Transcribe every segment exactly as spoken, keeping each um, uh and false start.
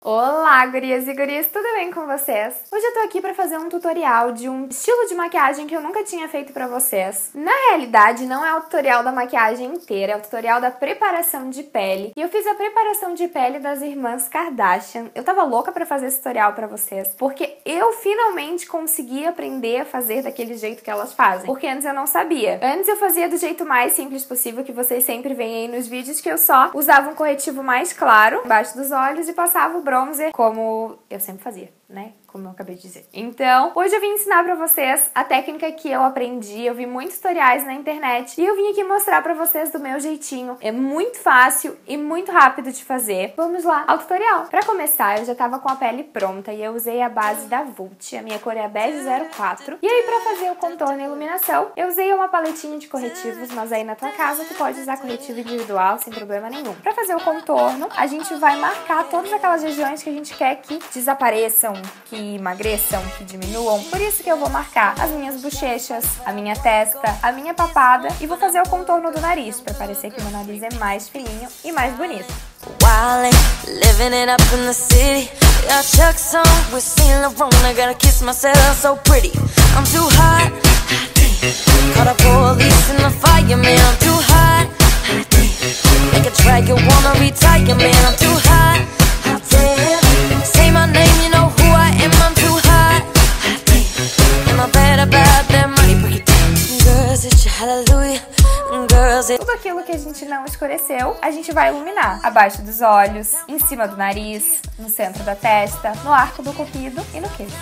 Olá, gurias e gurias, tudo bem com vocês? Hoje eu tô aqui pra fazer um tutorial de um estilo de maquiagem que eu nunca tinha feito pra vocês. Na realidade, não é o tutorial da maquiagem inteira, é o tutorial da preparação de pele. E eu fiz a preparação de pele das irmãs Kardashian. Eu tava louca pra fazer esse tutorial pra vocês, porque eu finalmente consegui aprender a fazer daquele jeito que elas fazem. Porque antes eu não sabia. Antes eu fazia do jeito mais simples possível, que vocês sempre veem aí nos vídeos, que eu só usava um corretivo mais claro embaixo dos olhos e passava o bronzer como eu sempre fazia, né? Como eu acabei de dizer. Então, hoje eu vim ensinar pra vocês a técnica que eu aprendi. Eu vi muitos tutoriais na internet e eu vim aqui mostrar pra vocês do meu jeitinho. É muito fácil e muito rápido de fazer. Vamos lá ao tutorial. Pra começar, eu já tava com a pele pronta e eu usei a base da Vult. A minha cor é a Bege zero quatro. E aí, pra fazer o contorno e iluminação, eu usei uma paletinha de corretivos, mas aí na tua casa tu pode usar corretivo individual sem problema nenhum. Pra fazer o contorno, a gente vai marcar todas aquelas regiões que a gente quer que desapareçam, que emagreçam, que diminuam. Por isso que eu vou marcar as minhas bochechas, a minha testa, a minha papada e vou fazer o contorno do nariz, pra parecer que meu nariz é mais fininho e mais bonito. Wildin', living it up in the city. Got Chuck's on with Saint Laurent. I gotta kiss myself, so pretty. I'm too hot. Call the police and the fireman. I'm too hot. Make a drag, you wanna retire, man. I'm too hot. Say my name, you know who I am. I'm too hot. Am I bad about that money? Break it down. Girls, it's your hallelujah. Tudo aquilo que a gente não escureceu, a gente vai iluminar. Abaixo dos olhos, em cima do nariz, no centro da testa, no arco do cupido e no queixo.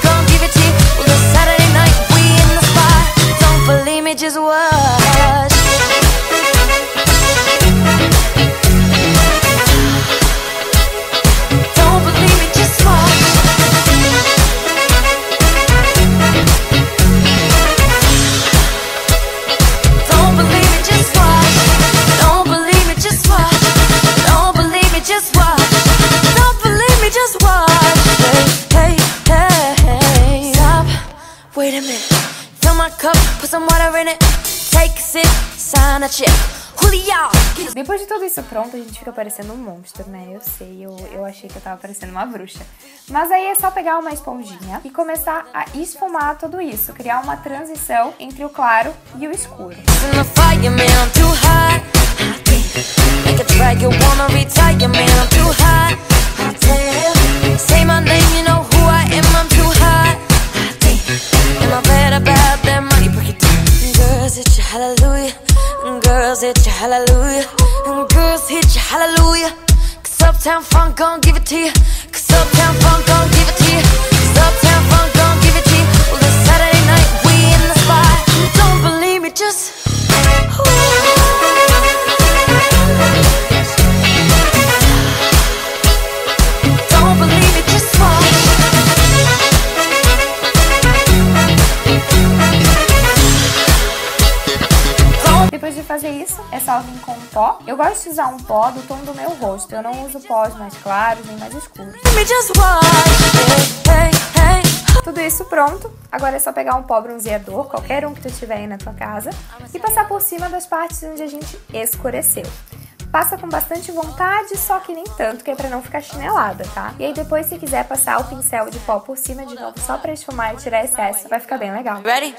Wait a minute, fill my cup, put some water in it, take a sip, sign a check. Depois de tudo isso pronto, a gente fica parecendo um monstro, né? Eu sei, eu, eu achei que eu tava parecendo uma bruxa. Mas aí é só pegar uma esponjinha e começar a esfumar tudo isso, criar uma transição entre o claro e o escuro. Girls hit you hallelujah, and girls hit you hallelujah. Cause Uptown Funk gon' give it to you. Cause Uptown Funk gon' give it to you. Cause Uptown Funk gon' give it to you. Well, this Saturday night we in the spot. Don't believe me, just don't believe me, just watch. Depois de fazer isso, é só vir com um pó. Eu gosto de usar um pó do tom do meu rosto. Eu não uso pós mais claros nem mais escuros. Tudo isso pronto. Agora é só pegar um pó bronzeador, qualquer um que tu tiver aí na tua casa, e passar por cima das partes onde a gente escureceu. Passa com bastante vontade, só que nem tanto, que é pra não ficar chinelada, tá? E aí depois, se quiser passar o pincel de pó por cima de novo, só pra esfumar e tirar excesso, vai ficar bem legal. Ready?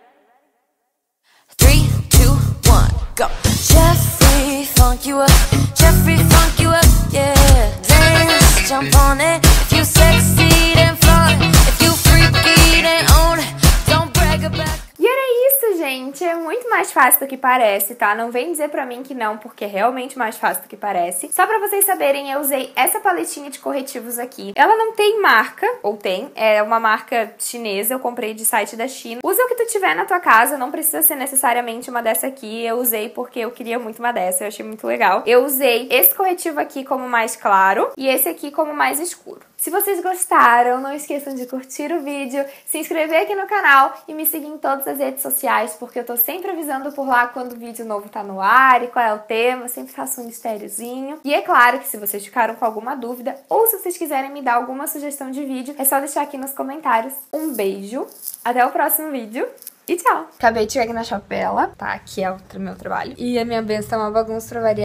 three, two, one, go. Jeffrey, funk you up. Jeffrey, funk you up, yeah. Dance, jump on it. If you sexy, then flaunt it. If you freaky, then own it. Don't brag about. E era isso, gente. É muito mais fácil do que parece, tá? Não vem dizer pra mim que não, porque é realmente mais fácil do que parece. Só pra vocês saberem, eu usei essa paletinha de corretivos aqui. Ela não tem marca, ou tem, é uma marca chinesa, eu comprei de site da China. Usa o que tu tiver na tua casa, não precisa ser necessariamente uma dessa aqui. Eu usei porque eu queria muito uma dessa, eu achei muito legal. Eu usei esse corretivo aqui como mais claro e esse aqui como mais escuro. Se vocês gostaram, não esqueçam de curtir o vídeo, se inscrever aqui no canal e me seguir em todas as redes sociais, porque eu tô sempre avisando por lá quando o vídeo novo tá no ar e qual é o tema, eu sempre faço um mistériozinho. E é claro que se vocês ficaram com alguma dúvida ou se vocês quiserem me dar alguma sugestão de vídeo, é só deixar aqui nos comentários. Um beijo, até o próximo vídeo e tchau! Acabei de chegar aqui na Chapela, tá? Aqui é o meu trabalho. E a minha benção é uma bagunça pra variar.